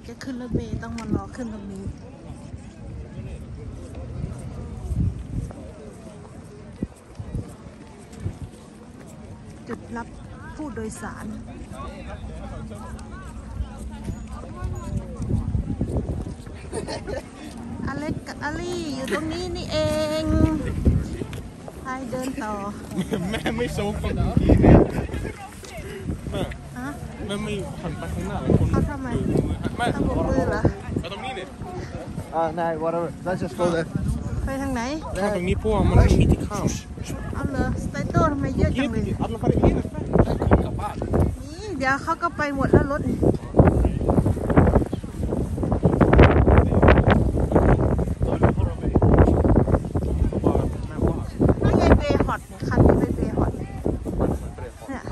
จะขึ้นรถเมล์ต้องมารอขึ้นตรงนี้จุดรับผู้โดยสารอเล็กกับอลี่อยู่ตรงนี้นี่เองไปเดินต่อแม่ไม่โซ่คนแม่ไม่หันไปข้างหน้าเลยคนเขาทำไมต้องบกมือเหรอเอาตรงนี้ดิ no whatever let's just go there ไปทางไหนเข้าตรงนี้พวกมันไม่มีที่ข้ามเอาเลยสไตโต้ทำไมเยอะจังเลยนี่เดี๋ยวเขาก็ไปหมดแล้วรถนี่ไงเบย์ฮอตเนี่ยคันนี้เป็นเบย์ฮอตเนี่ย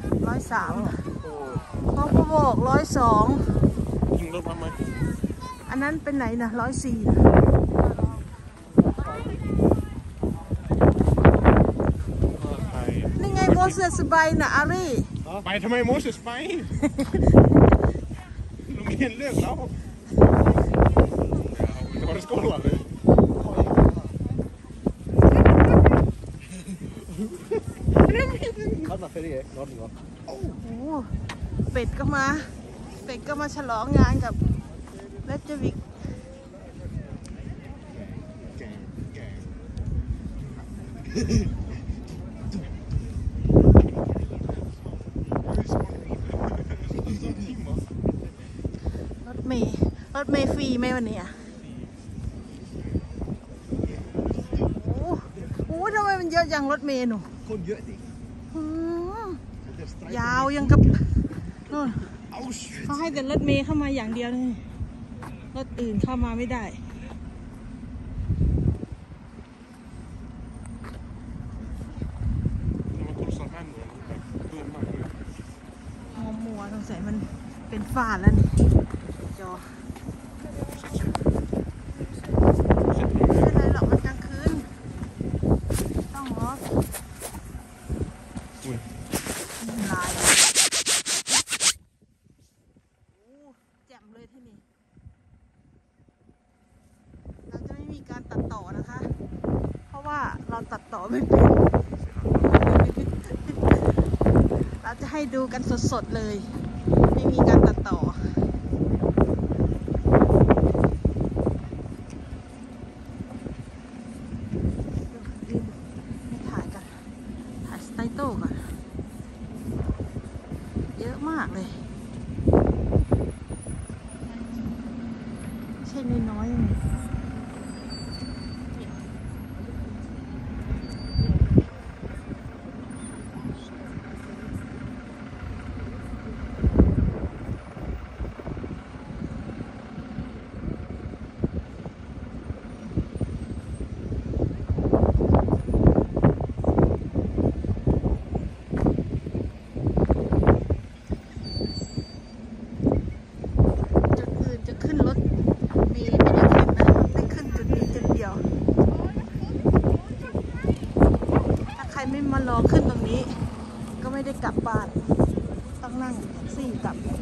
103พอพบอก102 ยิงรถมาไหมอันนั้นเป็นไหนนะ104นี่ไงโมเสสไปนะอารีไปทำไมโมเสสไปโรงเรียนเลือกแล้วเราจะก็หลับเลยเขาหนักไปดิรถหนึ่งเหรอโอ้เป็ดก็มาฉลองงานกับเลจวิกรถเมย์ฟรีไหมวันนี้อ่ะโอ้ทำไมมันเยอะจังรถเมย์หนูคนเยอะดิยาวยังกับนู่นเขาให้แต่รถเมย์เข้ามาอย่างเดียวเลยรถอื่นเข้ามาไม่ได้มัวสงสัยมันเป็นฝ้าแล้วนี่จอไม่เป็นไรหรอกมันกลางคืนต้องรอลายแจ่มเลยที่นี่เราจะไม่มีการตัดต่อนะคะ เพราะว่าเราตัดต่อไม่เป็นเราจะให้ดูกันสดๆเลยไม่มีการตัดต่อไม่ถ่ายกันถ่ายสไตโต้ก่อนเยอะมากเลยใช่น้อยๆนี่ขึ้นรถมีไม่ได้ขึ้นนะได้ขึ้นจุดนี้จุดเดียวถ้าใครไม่มารอขึ้นตรงนี้ก็ไม่ได้กลับบ้านต้องนั่งแท็กซี่กลับ